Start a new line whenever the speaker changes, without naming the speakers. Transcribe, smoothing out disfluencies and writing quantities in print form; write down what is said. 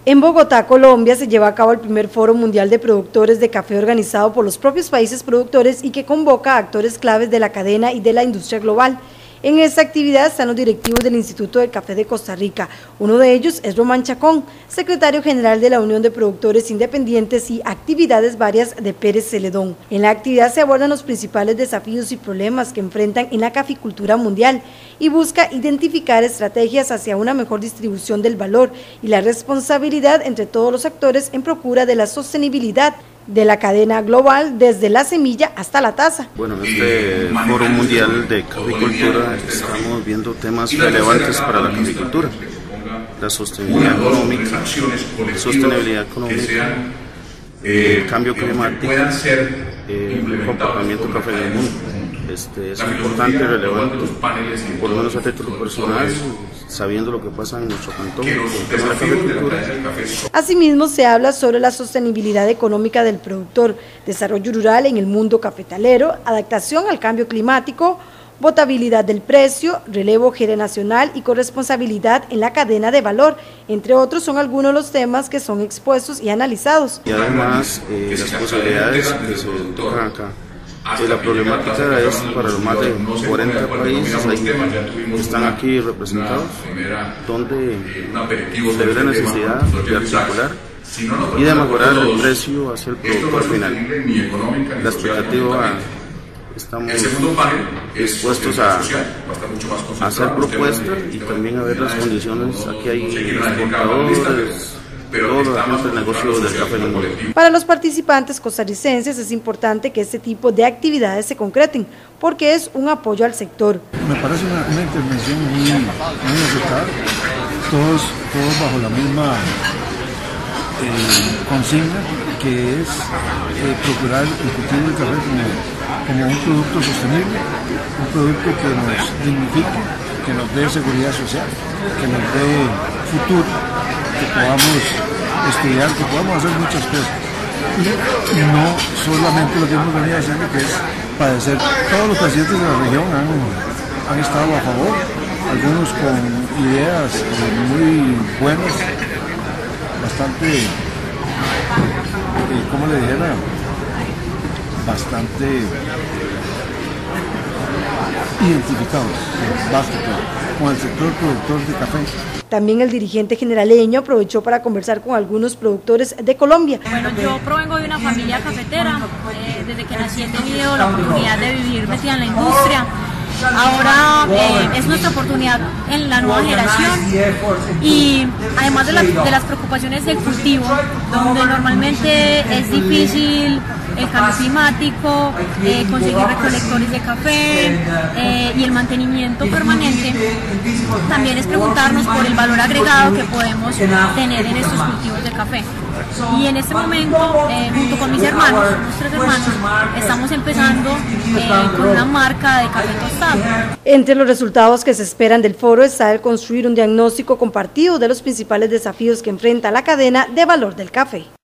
En Bogotá, Colombia, se lleva a cabo el primer Foro Mundial de Productores de Café organizado por los propios países productores y que convoca a actores claves de la cadena y de la industria global. En esta actividad están los directivos del Instituto del Café de Costa Rica. Uno de ellos es Román Chacón, secretario general de la Unión de Productores Independientes, y actividades varias de Pérez Celedón. En la actividad se abordan los principales desafíos y problemas que enfrentan en la caficultura mundial y busca identificar estrategias hacia una mejor distribución del valor y la responsabilidad entre todos los actores en procura de la sostenibilidad de la cadena global desde la semilla hasta la taza.
Bueno, en este Foro Mundial de Caficultura estamos viendo temas relevantes para la caficultura: la sostenibilidad económica, el cambio climático, el comportamiento café en el mundo. Es importante y relevante, por lo menos a título personal, sabiendo lo que pasa en nuestro cantón con el tema de la caficultura.
Asimismo, se habla sobre la sostenibilidad económica del productor, desarrollo rural en el mundo cafetalero, adaptación al cambio climático, votabilidad del precio, relevo generacional y corresponsabilidad en la cadena de valor, entre otros son algunos de los temas que son expuestos y analizados.
Y además, las posibilidades que se tocan acá. La problemática es para los más de 40 países que están aquí representados, donde se ve la necesidad de articular y de mejorar el precio hacia el productor final. La expectativa, estamos dispuestos a hacer propuestas y también a ver las condiciones. Aquí hay exportadores, el negocio del café en el mundo.
Para los participantes costarricenses es importante que este tipo de actividades se concreten, porque es un apoyo al sector.
Me parece una intervención muy acertada, todos bajo la misma consigna, que es procurar incutir el café como un producto sostenible, un producto que nos dignifique, que nos dé seguridad social, que nos dé futuro, que podamos estudiar, que podamos hacer muchas cosas. Y no solamente lo que hemos venido haciendo, que es padecer. Todos los presidentes de la región han estado a favor, algunos con ideas muy buenas, bastante, ¿cómo le dijera? Bastante identificados con el sector productor de café.
También el dirigente generaleño aprovechó para conversar con algunos productores de Colombia.
Bueno, yo provengo de una familia cafetera. Desde que nací he tenido la oportunidad de vivir metida en la industria. Ahora es nuestra oportunidad en la nueva generación, y además de las preocupaciones del cultivo, donde normalmente es difícil el cambio climático, conseguir recolectores de café y el mantenimiento permanente, también es preguntarnos por el valor agregado que podemos tener en estos cultivos de café. Y en este momento, junto con mis hermanos, los 3 hermanos, estamos empezando con una marca de café tostado.
Entre los resultados que se esperan del foro está el construir un diagnóstico compartido de los principales desafíos que enfrenta la cadena de valor del café.